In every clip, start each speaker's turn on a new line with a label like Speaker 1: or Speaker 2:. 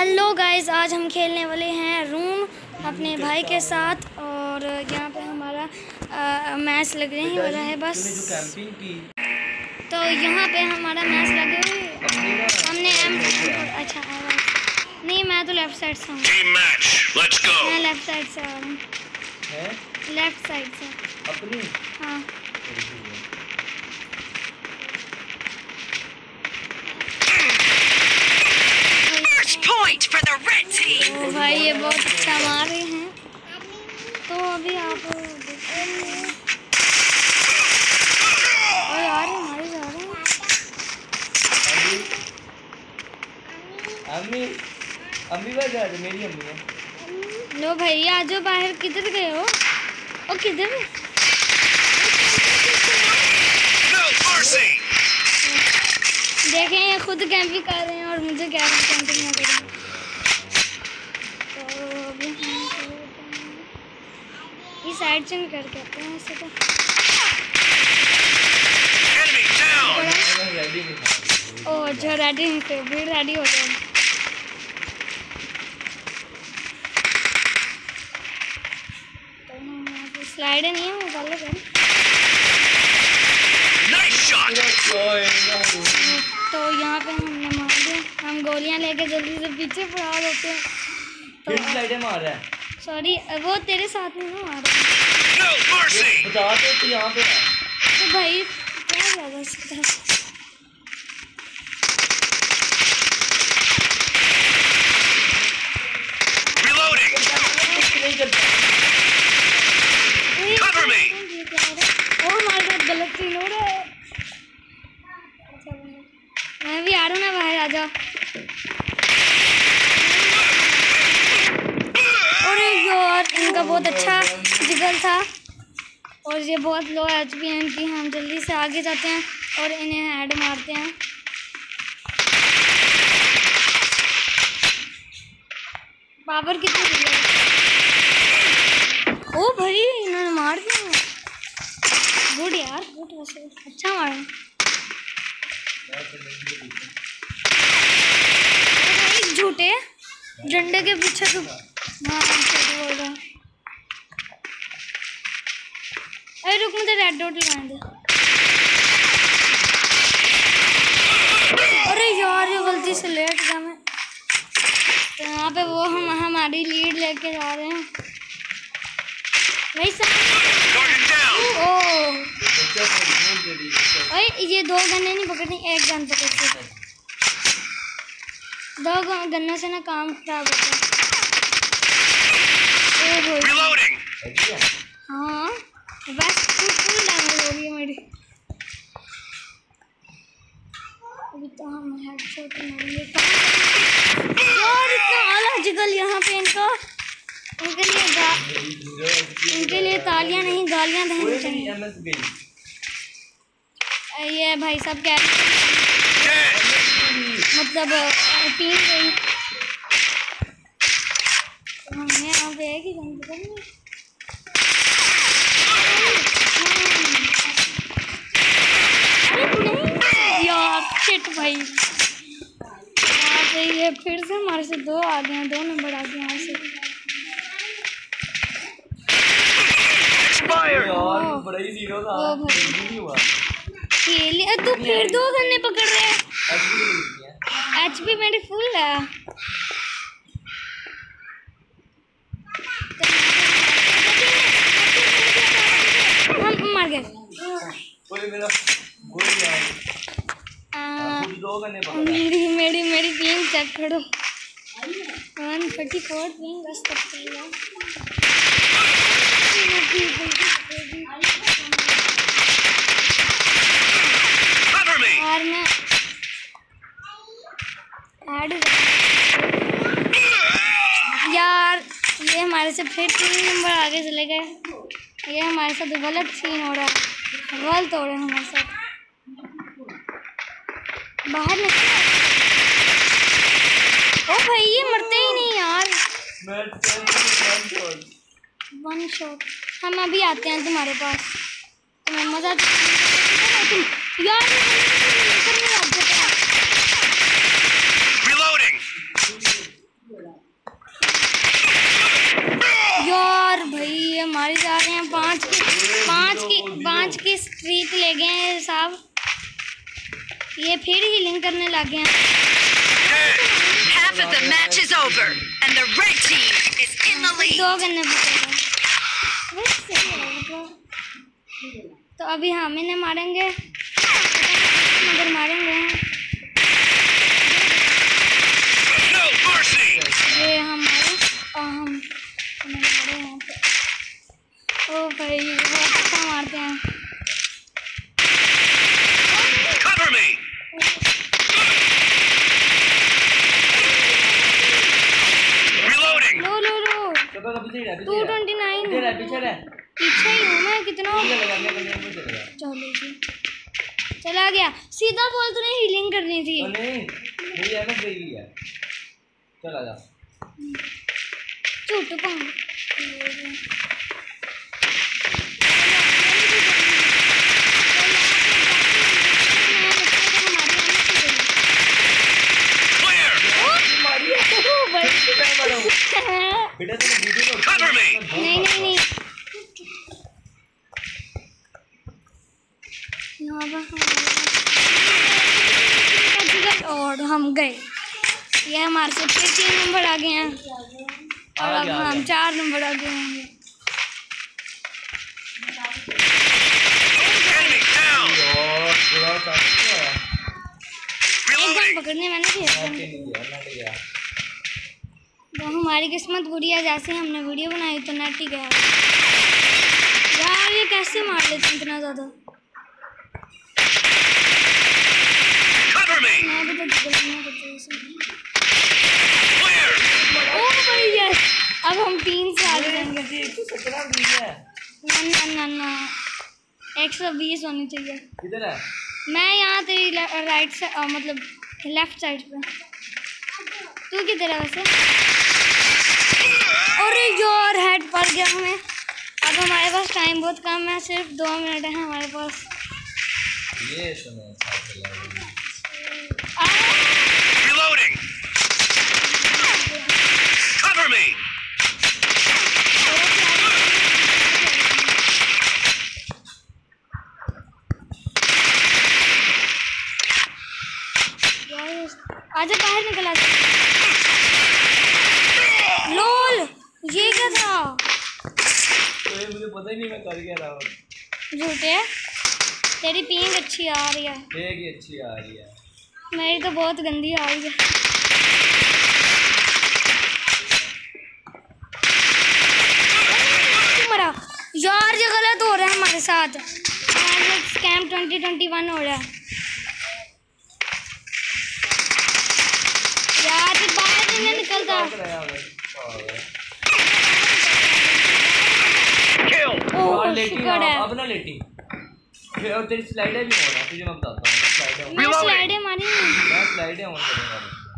Speaker 1: Hello guys, आज हम खेलने वाले हैं रूम अपने भाई के साथ और यहाँ पे हमारा मैच लगने ही वाला है बस। तो यहाँ पे हमारा मैच लगे हुए हमने अच्छा नहीं, मैं तो लेफ्ट साइड से हूँ। मैं लेफ्ट साइड से आ रहा हूँ, लेफ्ट साइड से अपनी। हाँ
Speaker 2: Point for the red team.
Speaker 1: तो भाई ये बहुत अच्छा मार रहे हैं। तो अभी आप यार हमारे जा रहे हैं।
Speaker 3: अम्मी अम्मी बाहर जा रही, मेरी अम्मी है।
Speaker 1: लो भैया आ जाओ बाहर। किधर गए हो? ओ किधर? देखें ये खुद कैंपिंग कर रहे हैं और मुझे कह रहे हैं कैंपिंग ना करें। तो अभी हम ये साइड चेंज करके आते हैं ऐसे। तो ओ अच्छा रेडी नहीं थे, फिर रेडी हो गए। तो स्लाइड नहीं है मोबाइल का। तो यहाँ पे हमने मार दिया। हम गोलियाँ लेके जल्दी से पीछे फरार होते हैं।
Speaker 3: तो मार रहा है।
Speaker 1: सॉरी वो तेरे साथ में ना मार रहा है।
Speaker 3: बता दो तो यहाँ पे
Speaker 1: तो भाई क्या लगा सकता गलत सीन हो रहा है। मैं भी आ रहा हूँ ना बाहर, आ जाओ। अरे यार इनका बहुत अच्छा जिगल था और ये बहुत लो एचपी है इनकी। हम जल्दी से आगे जाते हैं और इन्हें हेड मारते हैं। पावर कितनी है? ओ भाई इन्होंने मार दिया। गुड यार, गुड, वैसे अच्छा मारा। भाई झूठे झंडे के पीछे तो हाँ बोल रहा। अरे रुक, मुझे रेड डॉट लगाने दे। अरे यार ये गलती से लेट गया मैं। तो यहाँ पे वो हम हमारी लीड लेके जा रहे हैं भाई ओए ये दो गन्ने नहीं पकड़नी, एक गन पकड़ती। दो गन्नों से ना काम खराब होता है। हाँ बस फुल डैमेज हो गई मेरी। अभी तो हम हेडशॉट मारेंगे। यार इतना आला जिगल यहाँ पे इनका। इनके लिए तालियां नहीं गालियां देनी चाहिए। ये भाई सब क्या मतलब टीम गई। हमने यहाँ पे एक ही गन पकड़नी। यार शिट भाई, यहाँ पे ये फिर से हमारे से दो आ गए हैं, 2 नंबर आ गए यहाँ से।
Speaker 3: बड़ा ही जीरो था। नहीं हुआ
Speaker 1: खेलिए तू, फिर 2 गन्ने पकड़ रहे हैं। एचपी मेरी फुल है। हम मर गए। मेरी पिंग चेक करो, 134 पिंग बस तक चल। और मैं यार ये हमारे से फिर 3 नंबर आगे चले गए। ये हमारे साथ गलत सीन हो रहा है, गलत हो रहा है हमारे साथ। बाहर निकल। ओ भाई ये मरते ही नहीं यार। 1 शॉट। हम अभी आते हैं तुम्हारे पास, तुम्हें मजा तुम यार 5 की स्ट्रीक ले गए हैं साहब। ये फिर हीलिंग करने लग गए हैं।
Speaker 2: Half of the match is over, and the red team is in the lead.
Speaker 1: 2 करने पड़ेगा। तो अभी हम इन्हें मारेंगे, मगर मारेंगे
Speaker 2: No mercy.
Speaker 1: ये हमारे और हम इन्हें मारे हैं। ओ भाई बहुत अच्छा मारते हैं।
Speaker 2: Cover me. Reloading.
Speaker 1: लो लो लो 229 पीछे ही हूँ मैं। कितना चलो जी चला गया। सीधा बोल तूने हीलिंग करनी थी।
Speaker 3: चला जा
Speaker 1: झूठ पा
Speaker 2: Cover me.
Speaker 1: नहीं यहाँ पर और हम गए। ये हमारे से फिर 3 नंबर आ गए हैं और अब हम 4 नंबर आ गए होंगे। एकदम पकड़ने मैंने किया। तो हमारी किस्मत बुरी है, जैसे हमने वीडियो बनाई तो नेट ही गया यार। ये कैसे मार लेते हैं इतना ज़्यादा। मैं भी तो ओह भाई यस, अब हम 3 से आगे जाएंगे। ना 120 होनी चाहिए।
Speaker 3: किधर है?
Speaker 1: मैं यहाँ तेरी राइट से मतलब लेफ्ट साइड पे। तू किधर है वैसे? अरे यार हेड पड़ गया हमें। अब हमारे पास टाइम बहुत कम है, सिर्फ 2 मिनट है हमारे पास।
Speaker 3: ये सुनो
Speaker 2: Reloading. Cover me.
Speaker 1: आजा बाहर निकल आजा। लोल ये क्या था?
Speaker 3: तो ये मुझे पता ही नहीं मैं कर क्या रहा हूँ।
Speaker 1: झूठे तेरी पिंग अच्छी आ रही है।
Speaker 3: एक ही अच्छी आ रही है,
Speaker 1: मेरी तो बहुत गंदी आ रही है। मरा यार, ये गलत हो रहा है हमारे साथ। स्कैम 2021 हो रहा है यार। ये बाहर नहीं निकलता। ओह शुक्र है।
Speaker 3: अब ना लेटी फिर। और तेरी स्लाइडें भी होना, तुझे मैं बताता हूँ।
Speaker 1: मैं स्लाइडें मारी नहीं।
Speaker 3: मैं स्लाइडें ऑन करूँगा।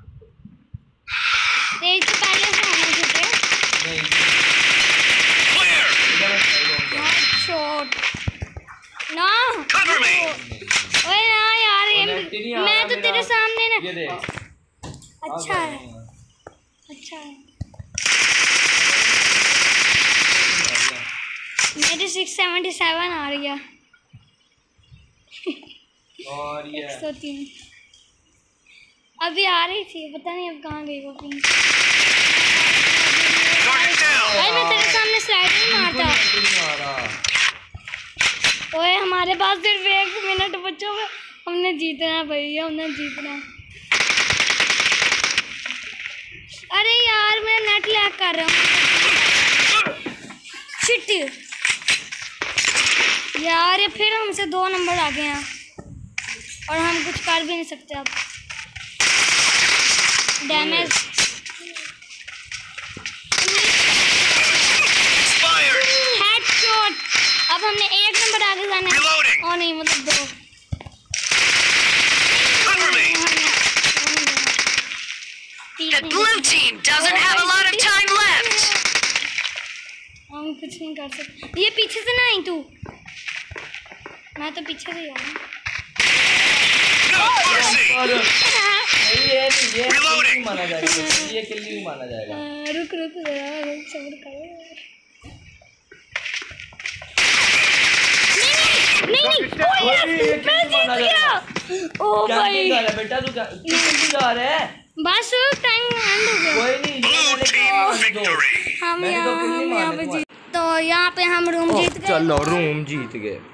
Speaker 1: तेरी तो पहले से होना चाहिए।
Speaker 3: नहीं इधर मैं स्लाइड ऑन कर।
Speaker 1: शॉट ना
Speaker 2: Cover me.
Speaker 1: ओए ना यार, ये मैं तो तेरे सामने ना।
Speaker 3: ये देख
Speaker 1: अच्छा है अच्छा है। मेरी 677 आ रही है
Speaker 3: और ये
Speaker 1: 103 अभी आ रही थी, पता नहीं अब कहाँ गई वो पिंक। भाई मैं तेरे सामने स्लाइड नहीं मारता। ओए हमारे पास सिर्फ 1 मिनट बचा हुआ, हमने जीतना है भैया, हमने जीतना। अरे यार मैं नेट लैग कर रहा हूँ। शिट यार, ये फिर हमसे 2 नंबर आ गए हैं और हम कुछ कर भी नहीं सकते अब। Damage headshot. अब हमने 1 नंबर आगे जाना है। और नहीं मतलब 2।
Speaker 2: The blue team doesn't have a lot of time left.
Speaker 1: हम कुछ नहीं कर सकते। ये पीछे से ना आई तू, मैं तो पीछे से ही आ रहा।
Speaker 3: ये नहीं माना जाएगा, ये किल नहीं माना जाएगा।
Speaker 1: रुक जरा, सब्र करो। ओ भाई
Speaker 3: कैंपिंग कर रहा है बेटा तू कैंपिंग जा रहा है
Speaker 1: बस टाइम एंड हो गया।
Speaker 3: कोई नहीं
Speaker 1: हम यहाँ पे जीत तो यहाँ पे हम रूम जीत गए।
Speaker 3: चलो रूम जीत गए।